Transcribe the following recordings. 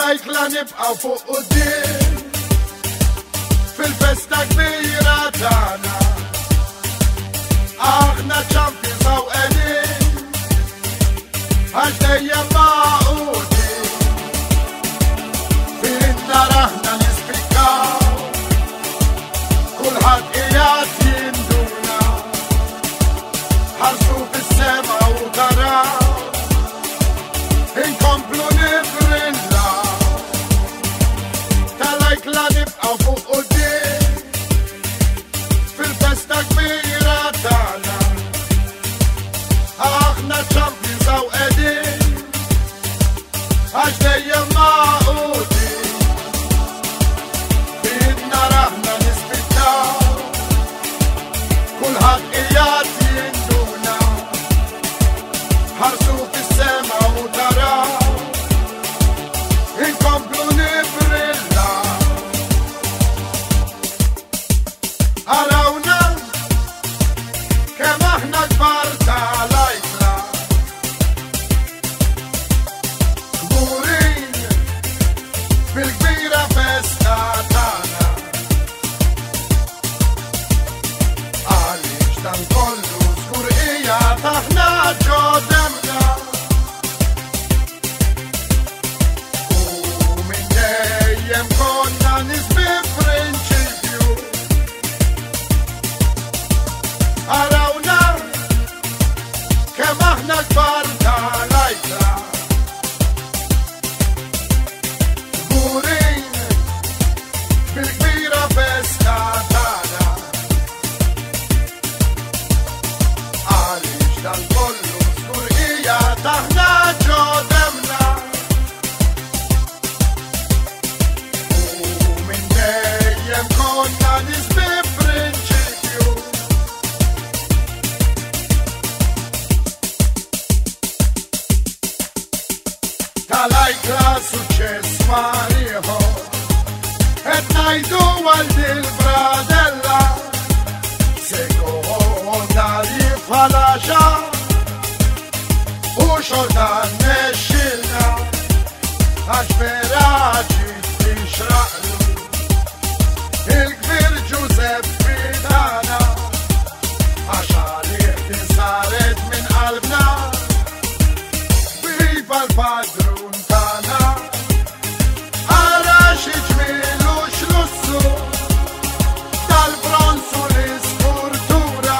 tal-ajkla nibqaw fuq quddiem fil-festa kbira tagħna. Aħna champions hawn qegħdin għax dejjem maqudin. Fin-nar aħna nispikkaw, kulħadd qiegħed jinduna. Ħarsu fis-sema u taraw inkomplu nifrillaw. Tal-ajkla nibqaw fuq quddiem fil-festa kbira tagħna. Aħna champions hawn qegħdin għax dejjem maqudin. Fin-nar aħna nispittaw, kulħadd qiegħed jinduna. Ħarsu fis-sema u taraw inkomplu nifrillaw. Arawna kemm aħna kbar tal-ajkla, kburin fil-kbira festa tagħna. Għaliex dan kollu żgur qiegħed aħna ġodemna. U minn dejjem konna nies bi prinċipju. Arawna kemm aħna kbar tal-ajkla, kburin fil-kbira festa tagħna. Għaliex dan kollu żgur qiegħed aħna ġodemna. U minn dejjem konna nies bi prinċipju. Tal-ajkla suċċess mar ieħor qed ngħidu għal dil-bradella sekonda bħala xahar u xorta nnexxilna għax veraġi tixraqlu il-kbir Giuseppe tagħna għax għalih tinsaret minn qalbna. Viva l-padrun tagħna, ara xi ġmiel u x'lussu tal-bronz u l-iskultura.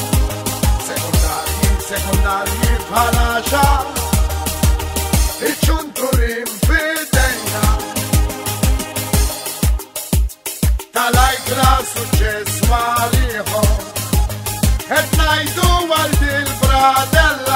Sekundarji bħala xahar, iċ-ċunturin f'idejna. Tal-ajkla suċċess mar ieħor qed ngħidu għal dil-bradella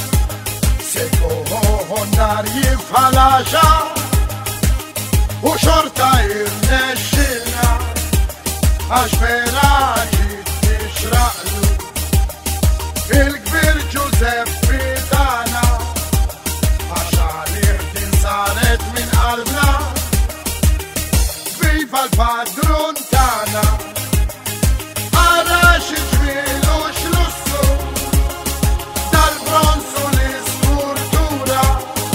sekondarji bħala xahar u xorta irnexxilna għax veraġi tixraqlu il-kbir Giuseppe tagħna għax għalih tinsaret minn qalbna. Viva l-padrun tagħna, ara xi ġmiel u x'lussu tal-bronz u l-iskultura.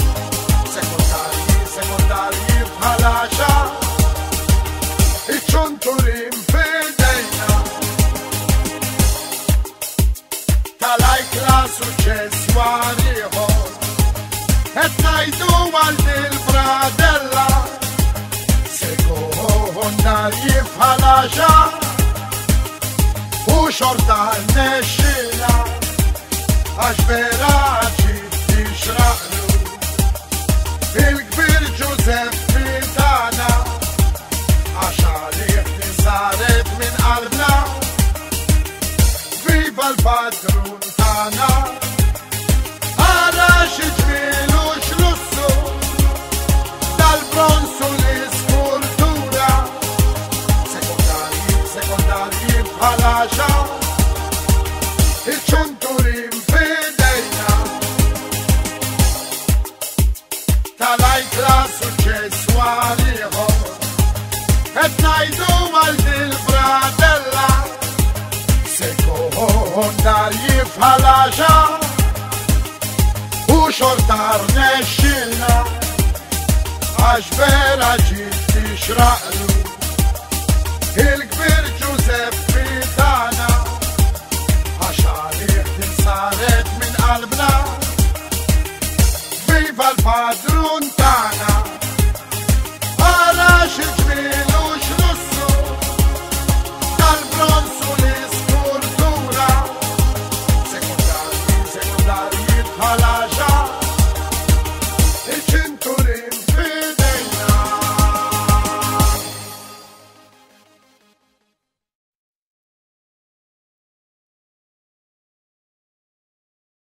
Sekundarji bħala xahar, iċ-ċunturin f'idejna. Tal-ajkla suċċess mar ieħor qed ngħidu għal dil-bradella sekondarji bħala xahar u xorta nnexxilna għax veraġi tixraqlu il-kbir Giuseppe tagħna għax għalih tinsaret minn qalbna. Viva l-padrun tagħna, ara xi ġmiel u x'lussu tal-bronz u l-iskultura. Sekondarji bħala xahar, iċ-ċunturin f'idejna. Tal-ajkla suċċess mar ieħor qed ngħidu għal dil-bradella sekondarji bħala xahar جبال عجيب تشرقلو الكبير جوزيف بتاعنا عشان صارت من قلبنا فيفا البادرو